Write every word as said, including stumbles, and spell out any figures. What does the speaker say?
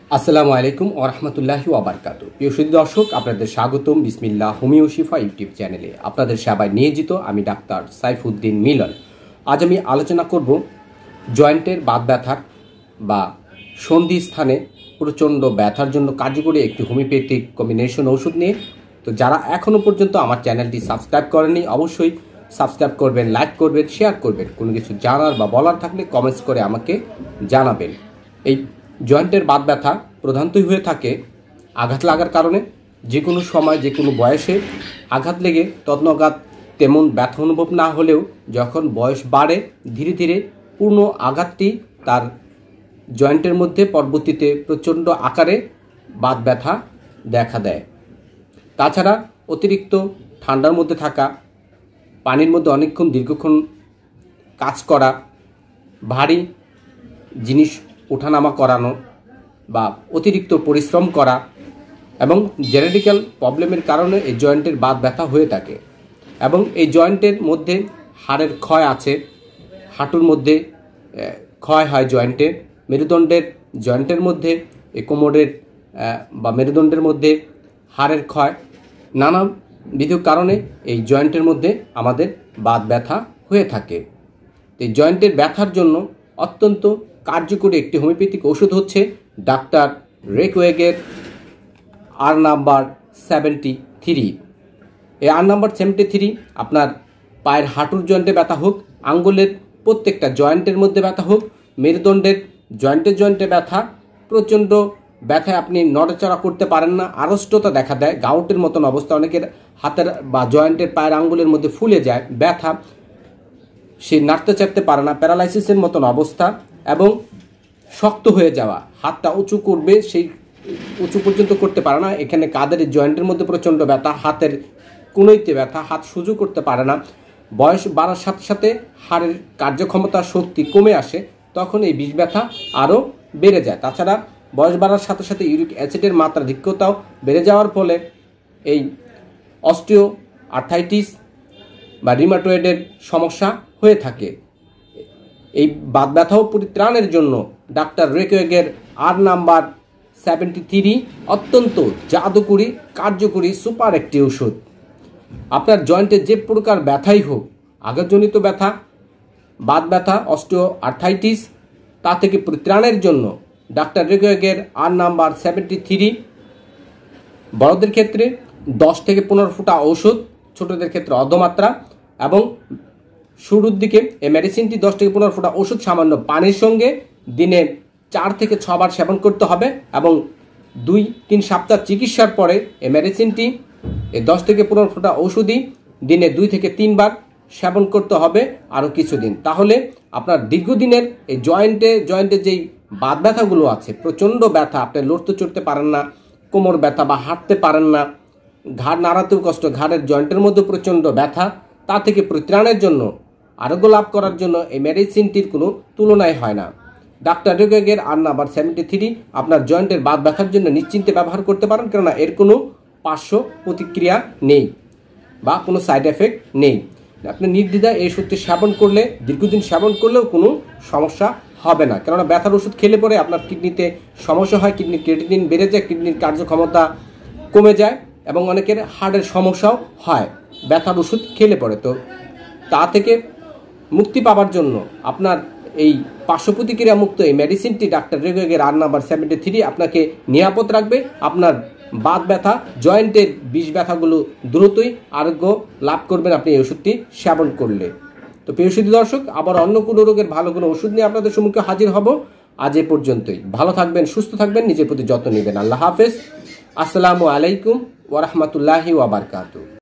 আসসালামু আলাইকুম ওয়া রাহমাতুল্লাহি ওয়া বারাকাতুহু। প্রিয় সুধী দর্শক, আপনাদের স্বাগতম বিসমিল্লাহ হোমিও শিফা ইউটিউব চ্যানেলে। আপনাদের সেবায় নিয়োজিত আমি ডাক্তার সাইফুদ্দিন মিলন। আজ আমি আলোচনা করব জয়েন্টের বাত ব্যথার বা সন্ধি স্থানে প্রচণ্ড ব্যথার জন্য কার্যকরী একটি হোমিওপ্যাথিক কম্বিনেশন ওষুধ নিয়ে। তো যারা এখনও পর্যন্ত আমার চ্যানেলটি সাবস্ক্রাইব করেনি অবশ্যই সাবস্ক্রাইব করবেন, লাইক করবেন, শেয়ার করবেন। কোনো কিছু জানার বা বলার থাকলে কমেন্টস করে আমাকে জানাবেন। এই জয়েন্টের বাত ব্যথা প্রধানতই হয়ে থাকে আঘাত লাগার কারণে। যে কোনো সময় যে কোনো বয়সে আঘাত লেগে তৎনঘাত তেমন ব্যথা অনুভব না হলেও যখন বয়স বাড়ে ধীরে ধীরে পূর্ণ আঘাতটি তার জয়েন্টের মধ্যে পরবর্তীতে প্রচণ্ড আকারে বাত ব্যথা দেখা দেয়। তাছাড়া অতিরিক্ত ঠান্ডার মধ্যে থাকা, পানির মধ্যে অনেকক্ষণ দীর্ঘক্ষণ কাজ করা, ভারী জিনিস ওঠানামা করানো বা অতিরিক্ত পরিশ্রম করা এবং জেনেটিক্যাল প্রবলেমের কারণে এই জয়েন্টের বাত ব্যথা হয়ে থাকে। এবং এই জয়েন্টের মধ্যে হাড়ের ক্ষয় আছে, হাঁটুর মধ্যে ক্ষয় হয় জয়েন্টের, মেরুদণ্ডের জয়েন্টের মধ্যে এই কোমরের বা মেরুদণ্ডের মধ্যে হাড়ের ক্ষয়, নানাবিধ কারণে এই জয়েন্টের মধ্যে আমাদের বাত ব্যথা হয়ে থাকে। এই জয়েন্টের ব্যথার জন্য অত্যন্ত কার্যকরী একটি হোমিওপ্যাথিক ওষুধ হচ্ছে ডাক্তার রেকওয়েগের আর নাম্বার সেভেন্টি থ্রি। এই আর নাম্বার সেভেন্টি থ্রি আপনার পায়ের হাঁটুর জয়েন্টে ব্যথা হোক, আঙ্গুলের প্রত্যেকটা জয়েন্টের মধ্যে ব্যথা হোক, মেরুদণ্ডের জয়েন্টে জয়েন্টে ব্যথা, প্রচণ্ড ব্যথায় আপনি নড়াচড়া করতে পারেন না, আড়ষ্টতা দেখা দেয়, গাউটের মতন অবস্থা, অনেকের হাতের বা জয়েন্টের পায়ের আঙ্গুলের মধ্যে ফুলে যায় ব্যথা, সে নাড়তে চাড়তে পারে না, প্যারালাইসিসের মতন অবস্থা এবং শক্ত হয়ে যাওয়া, হাতটা উঁচু করবে সেই উঁচু পর্যন্ত করতে পারে না, এখানে কাঁধের জয়েন্টের মধ্যে প্রচণ্ড ব্যথা, হাতের কোনোইতে ব্যথা, হাত সোজা করতে পারে না। বয়স বাড়ার সাথে সাথে হাড়ের কার্যক্ষমতা শক্তি কমে আসে, তখন এই বিষ ব্যথা আরও বেড়ে যায়। তাছাড়া বয়স বাড়ার সাথে সাথে ইউরিক অ্যাসিডের মাত্রা ধিক্যতাও বেড়ে যাওয়ার ফলে এই অস্টিও আর্থাইটিস বা রিমাটয়েডের সমস্যা হয়ে থাকে। এই বাত ব্যথাও পরিত্রাণের জন্য ডাক্তার রেকওয়েগের আর নাম্বার সেভেন্টি থ্রি অত্যন্ত জাদুকরী কার্যকরী সুপার একটি ওষুধ। আপনার জয়েন্টে যে প্রকার ব্যথাই হোক, আঘাতজনিত ব্যথা, বাত ব্যথা, অস্টিও আর্থাইটিস, তা থেকে পরিত্রাণের জন্য ডাক্তার রেকওয়েগের আর নাম্বার সেভেন্টি থ্রি বড়দের ক্ষেত্রে দশ থেকে পনেরো ফুটা ঔষধ, ছোটদের ক্ষেত্রে অর্ধমাত্রা। এবং শুরুর দিকে এই মেডিসিনটি দশ থেকে পনেরো ফুটা ওষুধ সামান্য পানির সঙ্গে দিনে চার থেকে ছবার সেবন করতে হবে এবং দুই তিন সপ্তাহ চিকিৎসার পরে এই মেডিসিনটি এই দশ থেকে পনেরো ফুটা ওষুধই দিনে দুই থেকে তিনবার সেবন করতে হবে আরও কিছুদিন। তাহলে আপনার দীর্ঘদিনের এই জয়েন্টে জয়েন্টে যেই বাত ব্যথাগুলো আছে, প্রচণ্ড ব্যথা, আপনি লড়তে চড়তে পারেন না, কোমর ব্যথা বা হাঁটতে পারেন না, ঘাড় নাড়াতেও কষ্ট, ঘাড়ের জয়েন্টের মধ্যে প্রচণ্ড ব্যথা, তা থেকে পরিত্রাণের জন্য, আরোগ্য লাভ করার জন্য এই মেডিসিনটির কোনো তুলনায় হয় না। ডাক্তার রেকওয়েগের আর নাম্বার সেভেন্টি থ্রি আপনার জয়েন্টের বাত ব্যথার জন্য নিশ্চিন্তে ব্যবহার করতে পারেন, কেননা এর কোনো পার্শ্ব প্রতিক্রিয়া নেই বা কোনো সাইড এফেক্ট নেই। আপনি নির্দ্বিধায় এই ওষুধটি সেবন করলে, দীর্ঘদিন সেবন করলেও কোনো সমস্যা হবে না, কেননা ব্যথার ওষুধ খেলে পরে আপনার কিডনিতে সমস্যা হয়, কিডনির ক্রিয়েটিনিন বেড়ে যায়, কিডনির কার্যক্ষমতা কমে যায় এবং অনেকের হার্টের সমস্যাও হয় ব্যথার ওষুধ খেলে পরে। তো তা থেকে মুক্তি পাওয়ার জন্য আপনার এই পার্শ্ব প্রতিক্রিয়া মুক্ত এই মেডিসিনটি ডাক্তার রেকওয়েগের আর নাম্বার সেভেন্টি থ্রি আপনাকে নিরাপদ রাখবে। আপনার বাত ব্যথা, জয়েন্টের বিষ ব্যথাগুলো দ্রুতই আরোগ্য লাভ করবেন আপনি এই ওষুধটি সেবন করলে। তো প্রিয় সুধী দর্শক, আবার অন্য কোনো রোগের ভালো কোনো ওষুধ নিয়ে আপনাদের সম্মুখে হাজির হব। আজ এ পর্যন্তই। ভালো থাকবেন, সুস্থ থাকবেন, নিজের প্রতি যত্ন নেবেন। আল্লাহ হাফেজ। আসসালামু আলাইকুম ওয়া রাহমাতুল্লাহি ওয়া বারাকাতুহু।